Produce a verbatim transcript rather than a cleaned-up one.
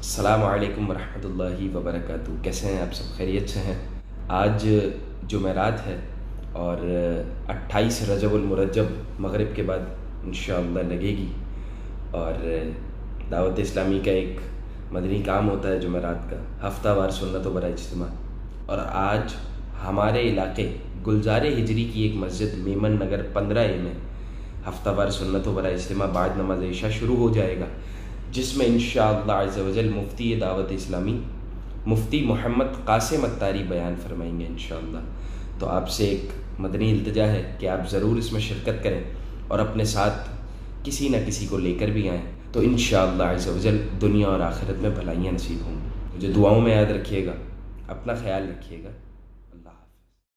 अस्सलामु अलैकुम वरहमतुल्लाहि वबरकातुहू। कैसे हैं आप सब? खैरियत से हैं? आज जुमेरात है और अट्ठाईस रजबुल मुरज्जब मगरिब के बाद इंशाअल्लाह लगेगी। और दावत इस्लामी का एक मदनी काम होता है जुमेरात का, हफ्तावार सुन्नत व बरा इज्तिमा। और आज हमारे इलाके गुलजार हिजरी की एक मस्जिद मेमन नगर पंद्रह ए में हफ्तावार सुन्नत व बरा इज्तिमा बाद नमाज इशा शुरू हो जाएगा, जिसमें इंशाअल्लाह अज़्ज़ व जल मुफ्ती दावत इस्लामी मुफ्ती मोहम्मद कासिम अत्तारी बयान फरमाएंगे इंशाअल्लाह। तो आपसे एक मदनी इल्तिजा है कि आप ज़रूर इसमें शिरकत करें और अपने साथ किसी न किसी को लेकर भी आएँ, तो इंशाअल्लाह अज़्ज़ व जल दुनिया और आखिरत में भलाइयाँ नसीब होंगी। मुझे दुआओं में याद रखिएगा, अपना ख्याल रखिएगा।